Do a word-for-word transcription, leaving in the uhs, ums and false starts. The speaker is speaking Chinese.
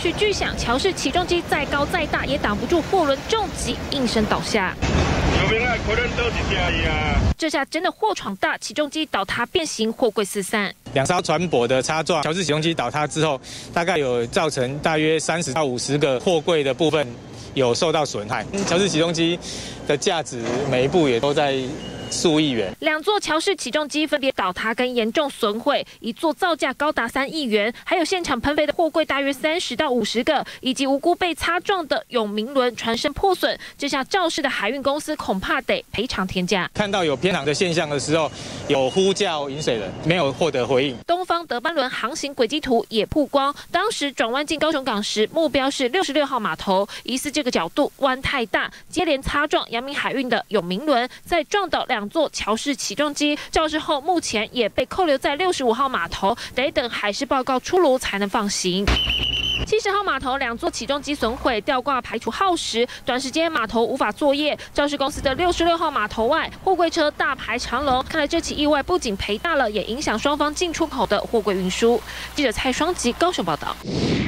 续巨响，乔氏起重机再高再大也挡不住货轮重击，应声倒下。 这下真的祸闯大，起重机倒塌变形，货柜四散。 两艘船舶的擦撞，乔氏起重机倒塌之后，大概有造成大约三十到五十个货柜的部分有受到损害。乔氏起重机的价值每一部也都在 数亿元， 两座乔氏起重机分别倒塌跟严重损毁，一座造价高达三亿元，还有现场喷飞的货柜大约三十到五十个，以及无辜被擦撞的永明轮船身破损。这下肇事的海运公司恐怕得赔偿天价。 看到有偏航的现象的时候，有呼叫引水人，没有获得回应。 东方德班轮航行轨迹图也曝光，当时转弯进高雄港时，目标是六十六号码头，疑似这个角度弯太大，接连擦撞阳明海运的永明轮，再撞倒两 两座乔氏起重机，肇事后目前也被扣留在六十五号码头，得等海事报告出炉才能放行。 七十号码头两座起重机损毁，吊挂排除耗时，短时间码头无法作业。肇事公司的六十六号码头外，货柜车大排长龙。看来这起意外不仅赔大了，也影响双方进出口的货柜运输。记者蔡双吉高雄报道。